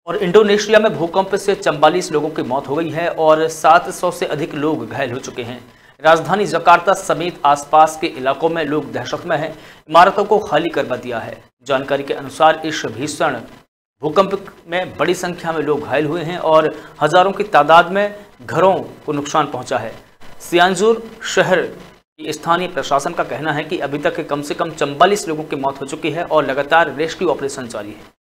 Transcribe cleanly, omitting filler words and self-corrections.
और इंडोनेशिया में भूकंप से 44 लोगों की मौत हो गई है और 700 से अधिक लोग घायल हो चुके हैं। राजधानी जकार्ता समेत आसपास के इलाकों में लोग दहशत में हैं। इमारतों को खाली करवा दिया है। जानकारी के अनुसार इस भीषण भूकंप में बड़ी संख्या में लोग घायल हुए हैं और हजारों की तादाद में घरों को नुकसान पहुंचा है। सियानजुर शहर की स्थानीय प्रशासन का कहना है कि अभी तक कम से कम 44 लोगों की मौत हो चुकी है और लगातार रेस्क्यू ऑपरेशन जारी है।